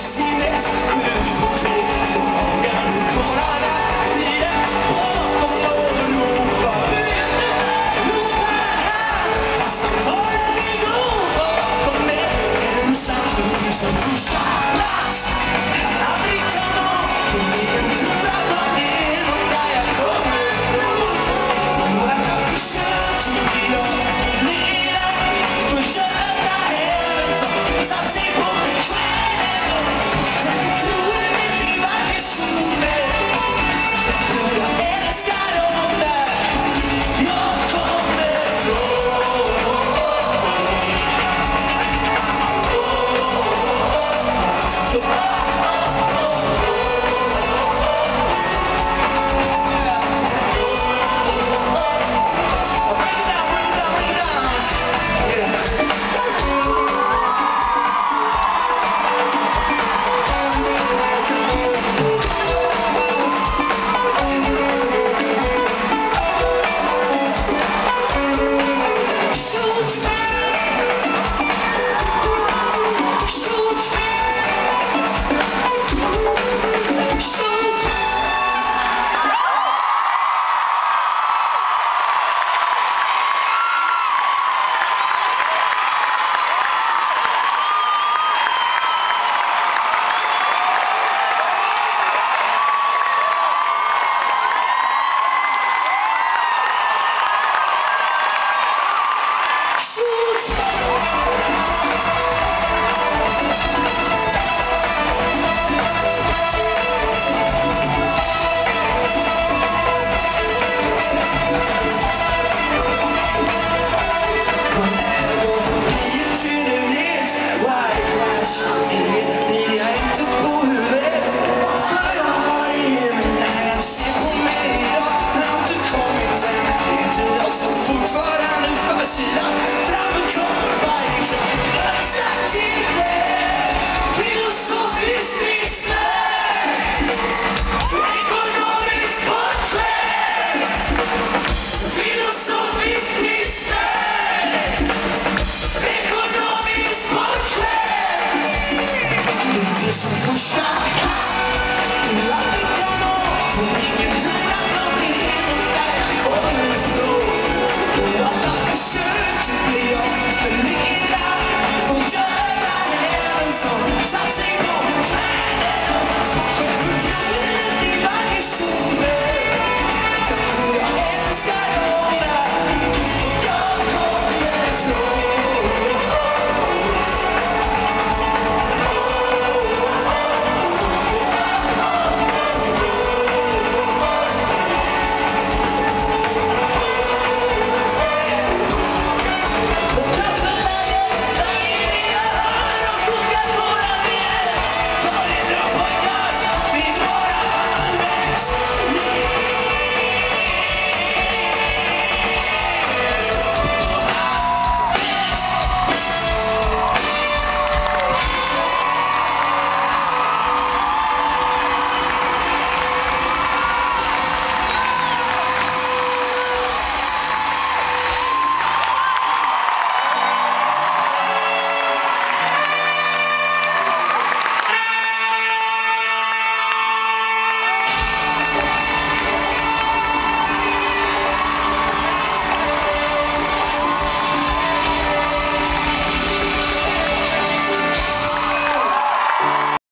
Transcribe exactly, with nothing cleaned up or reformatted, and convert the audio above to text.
sinnes skjut på tre. Vågar du kolla där tiden bakom och ropa efter mig, ropa här. Fast de bara vill gå bakom mig. Ensam du finns som första plats. Här aldrig kan någon för mig tror att de är någon där jag kommer ifrån. Och alla försöker idag leda försöka hela som satt sig på kvällen. Jag tror inte i varje solen. Jag tror jag älskar dem där jag kommer ifrån. Framför korvar i kropp. Jag snack till det. Filosofiskt missnöjd. Ekonomiskt porträtt. Filosofiskt missnöjd. Ekonomiskt porträtt. Du finns som första. Du aldrig